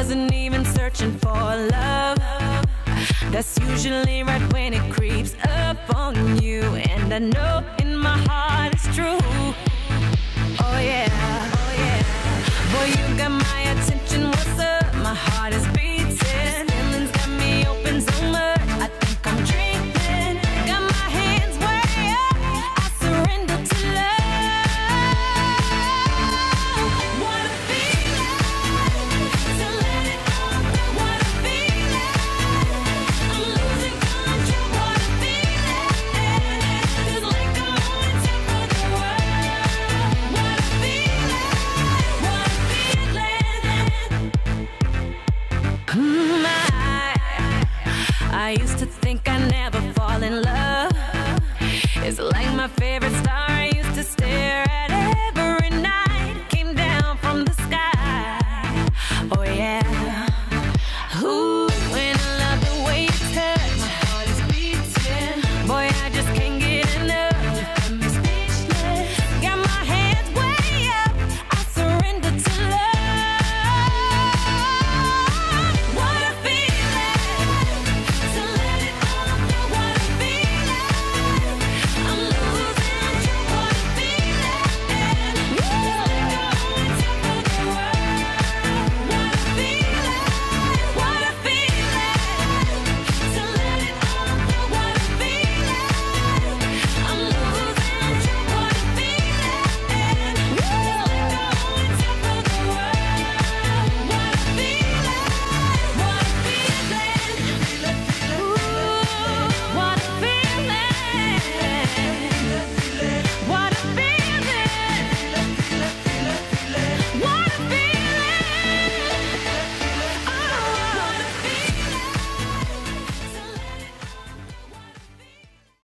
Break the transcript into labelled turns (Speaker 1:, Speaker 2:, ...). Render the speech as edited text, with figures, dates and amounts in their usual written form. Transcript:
Speaker 1: wasn't even searching for love. That's usually right when it creeps up on you, and I know in my heart it's true. Oh yeah, oh yeah. Boy, you got my attention, what's up? My heart is beating. Feelings got me open so much, I think I'm dreaming. Got my hands way up, I surrender to love. What a feeling to let it all go. What a feeling, I'm losing control. What a feeling, feels like I'm on top of the world. What a feeling, what a feeling. I used to think I'd never fall in love. It's like my favorite style.